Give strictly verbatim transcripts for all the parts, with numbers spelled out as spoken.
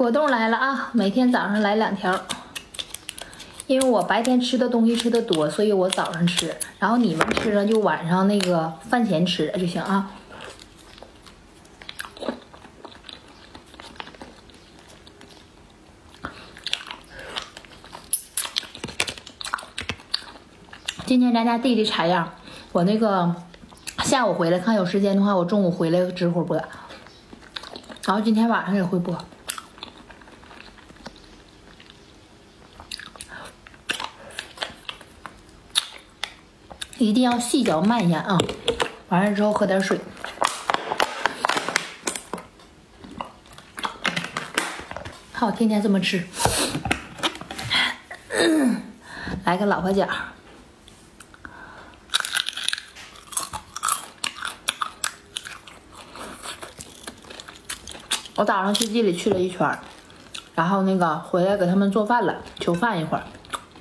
果冻来了啊！每天早上来两条，因为我白天吃的东西吃的多，所以我早上吃，然后你们吃了就晚上那个饭前吃就行啊。今天咱家地里采样，我那个下午回来看有时间的话，我中午回来直播播，然后今天晚上也会播。一定要细嚼慢咽啊！完了之后喝点水。好，天天这么吃。来个老婆饺。我早上去地里去了一圈，然后那个回来给他们做饭了，求饭一会儿。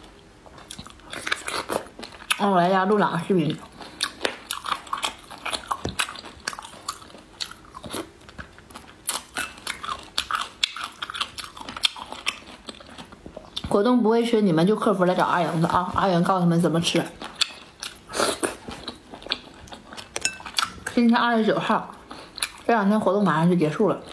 我来家录两个视频。果冻不会吃，你们就客服来找阿莹的啊，阿莹告诉他们怎么吃。今天二十九号，这两天活动马上就结束了。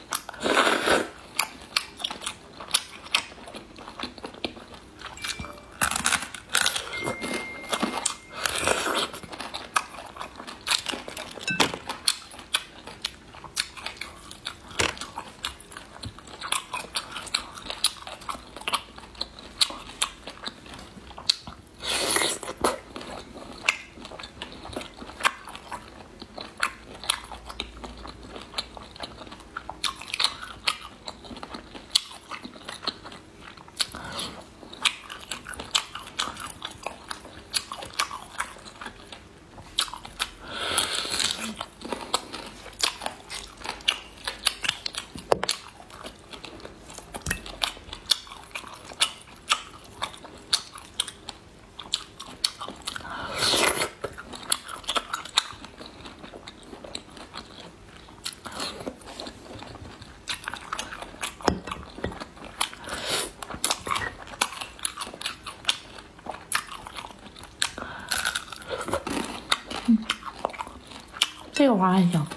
这个花还行，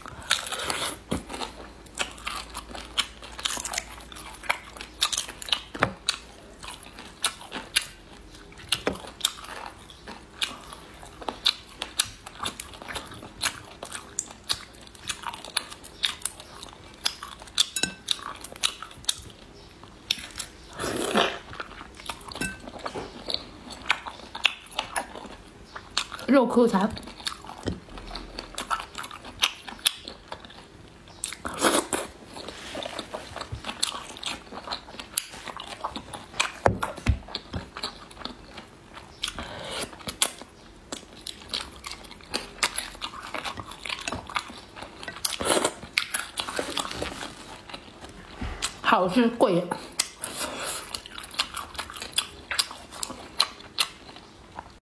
肉口馋。好吃过瘾。